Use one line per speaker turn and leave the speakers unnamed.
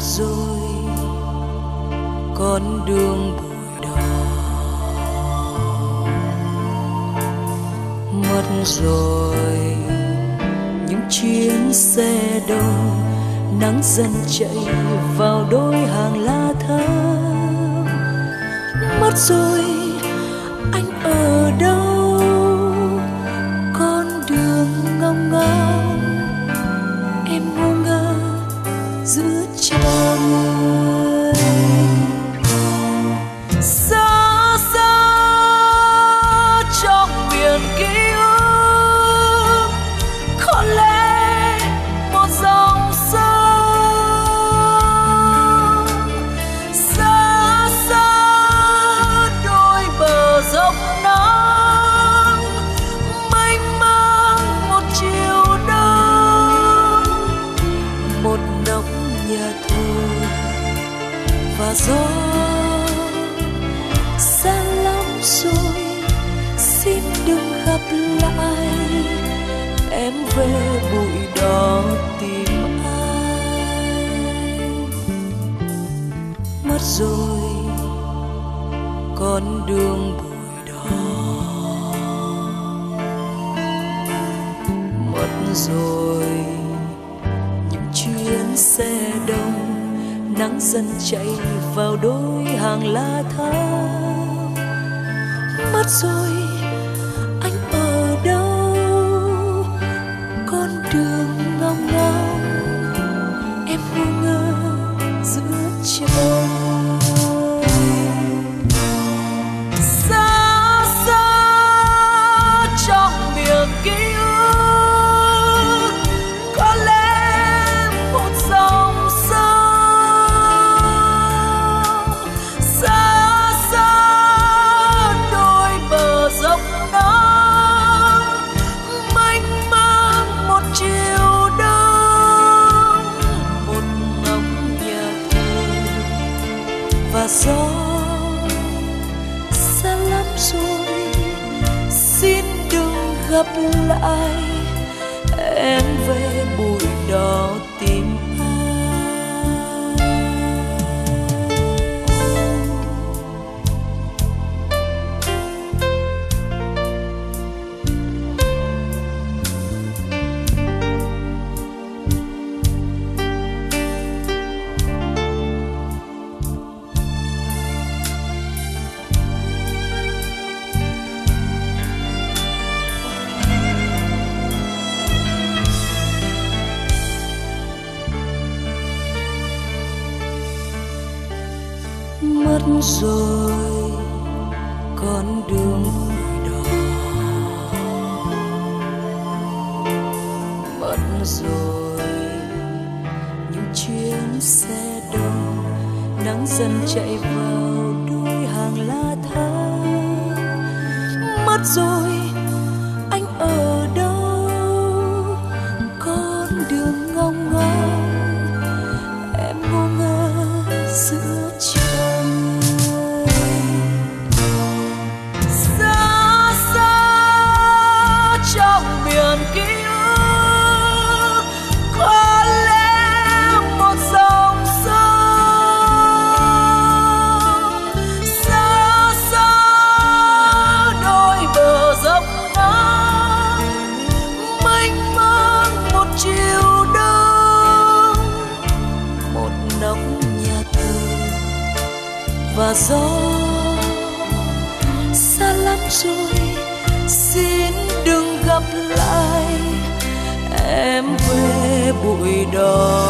rồi con đường bụi đỏ, mất rồi những chuyến xe đông, nắng dần chạy vào đôi hàng lá thơm. Mất rồi anh ở đâu, con đường ngông ngông em ngu ngơ giữa trời. Xa xa trong biển ký ức, có lẽ một dòng sông. Xa xa đôi bờ dốc nắng, mênh mang một chiều đông, một nóc nhà thờ và gió. Xa lắm rồi xin đừng gặp lại, em về bụi đỏ tìm ai. Mất rồi con đường bụi đỏ, mất rồi những chuyến xe đông, nắng dần chạy vào đôi hàng lá thơm. Mất rồi anh ở đâu, con đường ngông ngông em ngu ngơ giữa trời. Xa xa trong miền ký ức, có lẽ một dòng sông. Xa xa đôi bờ dốc nắng, mênh mang một chiều đông, một ngóc nhà thờ và gió. Xa lắm rồi xin đừng gặp lại, em về bụi đỏ tìm mất rồi con đường bụi đỏ, mất rồi những chuyến xe đông, nắng dần chạy vào đôi hàng lá thơm. Mất rồi anh ở đâu, con đường ngông ngông em ngu ngơ giữa trời. Xa xa trong miền ký ức, có lẽ một dòng sông. Xa xa đôi bờ dốc nắng, mênh mang một chiều đông, một nóc nhà thờ và gió. Xa lắm rồi xin đừng gặp lại, em về bụi đỏ